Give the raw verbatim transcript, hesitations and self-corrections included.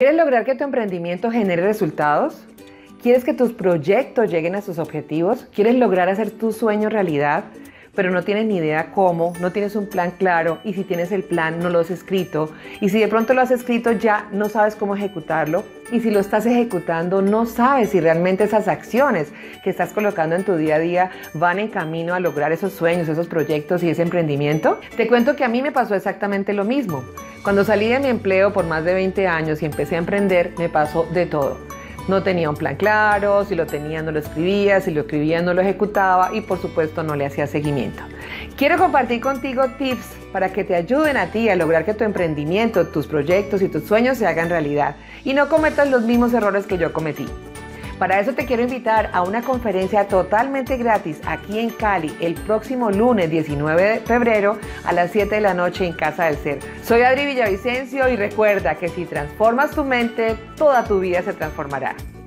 ¿Quieres lograr que tu emprendimiento genere resultados? ¿Quieres que tus proyectos lleguen a sus objetivos? ¿Quieres lograr hacer tu sueño realidad? Pero no tienes ni idea cómo, no tienes un plan claro, y si tienes el plan no lo has escrito, y si de pronto lo has escrito ya no sabes cómo ejecutarlo, y si lo estás ejecutando no sabes si realmente esas acciones que estás colocando en tu día a día van en camino a lograr esos sueños, esos proyectos y ese emprendimiento. Te cuento que a mí me pasó exactamente lo mismo. Cuando salí de mi empleo por más de veinte años y empecé a emprender, me pasó de todo. No tenía un plan claro, si lo tenía no lo escribía, si lo escribía no lo ejecutaba y por supuesto no le hacía seguimiento. Quiero compartir contigo tips para que te ayuden a ti a lograr que tu emprendimiento, tus proyectos y tus sueños se hagan realidad y no cometas los mismos errores que yo cometí. Para eso te quiero invitar a una conferencia totalmente gratis aquí en Cali el próximo lunes diecinueve de febrero a las siete de la noche en Casa del Ser. Soy Adri Villavicencio y recuerda que si transformas tu mente, toda tu vida se transformará.